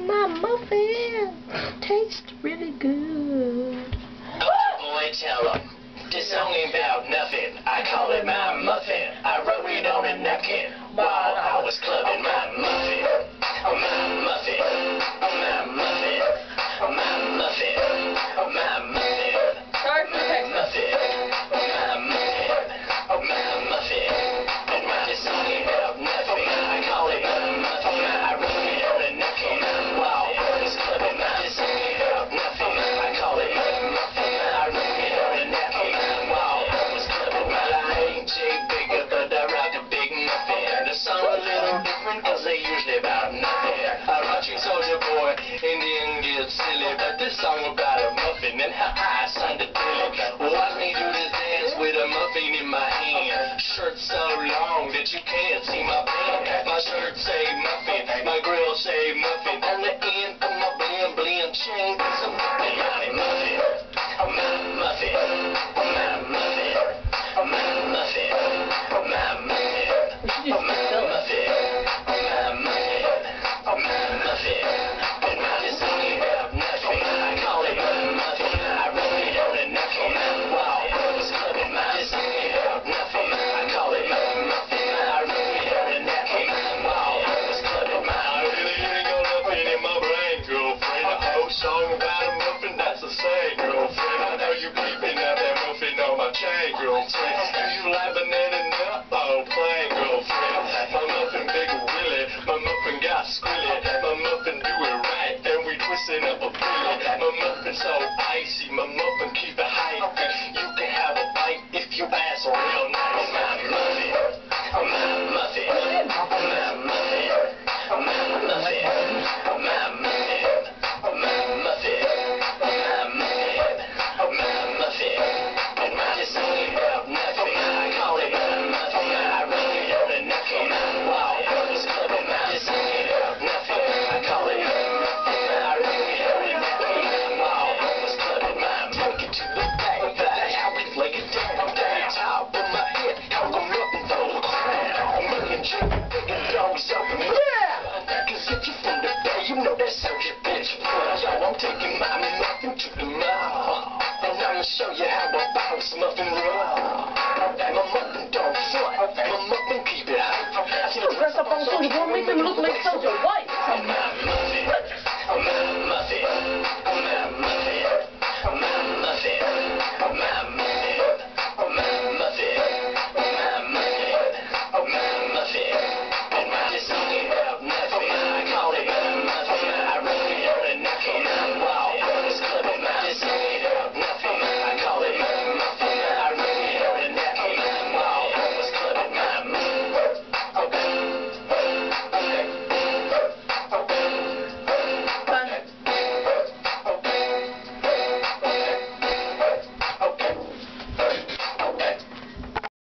My muffin tastes really good. Boy, tell 'em, this song ain't about nothing. I call it my muffin. I wrote it on a napkin while I was clubbing my muffin. Oh, my muffin. Oh, my muffin. Oh, my muffin. Oh, my muffin. Sorry for the text muffin. Oh, my muffin. Oh, my muffin. And this song ain't about nothing. I call it my muffin. I wrote it on a napkin while I was clubbing my this song ain't about nothing. I call it my muffin. I wrote it on a napkin while I was clubbing my. I ain't J Bigga, but I rock a big muffin. The song a little different, cause they usually about nothing. I rock you Soldier Boy, Indian gets silly, but this song about a muffin and how I sounded dilly. Watch me do this dance with a muffin in my hand. Shirt so long that you can't see my band. My shirt say muffin, my grill say muffin. On the end of my bling chain, there's a muffin on it. Muffin, oh my muffin, oh my muffin, oh my muffin, oh my muffin, oh my muffin, oh my muffin, oh my muffin. And this song ain't about nothing. I call it my muffin. I wrote it on a napkin while I was clubbing my. This song ain't about nothing. I call it my muffin. I wrote it on a napkin while I was clubbing my. I really ain't got nothing in my brain, girlfriend. A whole song about a muffin, that's the same, girlfriend. I know you peeping at that muffin on my chain, girlfriend. Do you like banana nut? Oh, plain, girlfriend. My muffin big willy, my muffin got squilly. My muffin do it right, and we twisting up a billy. My muffin so icy, my muffin keep it hyphy. You can have a bite if you ask real nice. My muffin, oh my muffin, oh my muffin, oh my muffin, oh my muffin, oh my muffin, oh my muffin, oh my muffin. And this song ain't about nothing. I call it my muffin. I wrote it on a napkin while I was clubbing my. This song ain't about nothing. I call it my muffin. I wrote it on a napkin while I was clubbing my. Take it to the back, that's how we lay it down. The top of my head, how I'm muffin for the crown. Me and J Bigga always up in my. Cause if you from the bay, you know that Soldier bitch. Yo, I'm taking my muffin to the mall. And I'ma show you how a bounce muffin roll. My muffin don't front, my muffin keep it hype. Dress up on Soldier Boy, make them look like Soldier.